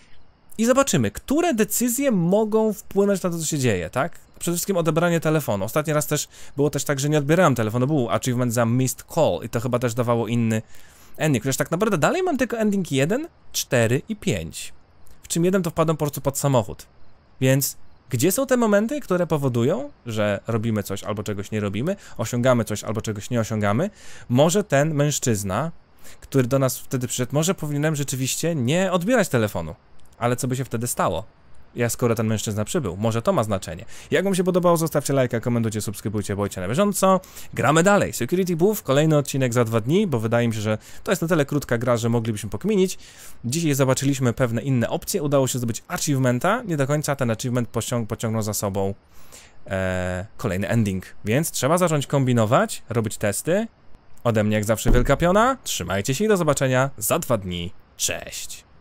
I zobaczymy, które decyzje mogą wpłynąć na to, co się dzieje, tak? Przede wszystkim odebranie telefonu. Ostatni raz też było też tak, że nie odbierałem telefonu, był achievement za missed call i to chyba też dawało inny ending. Chociaż tak naprawdę dalej mam tylko ending 1, 4 i 5. W czym 1 to wpadłem po prostu pod samochód. Więc gdzie są te momenty, które powodują, że robimy coś albo czegoś nie robimy, osiągamy coś albo czegoś nie osiągamy? Może ten mężczyzna, który do nas wtedy przyszedł, może powinienem rzeczywiście nie odbierać telefonu. Ale co by się wtedy stało? Skoro ten mężczyzna przybył. Może to ma znaczenie. Jak wam się podobało, zostawcie lajka, komentujcie, subskrybujcie, bądźcie na bieżąco. Gramy dalej. Security Booth, kolejny odcinek za 2 dni, bo wydaje mi się, że to jest na tyle krótka gra, że moglibyśmy pokminić. Dzisiaj zobaczyliśmy pewne inne opcje. Udało się zdobyć achievementa. Nie do końca ten achievement pociągnął za sobą kolejny ending. Więc trzeba zacząć kombinować, robić testy. Ode mnie jak zawsze wielka piona. Trzymajcie się i do zobaczenia za 2 dni. Cześć!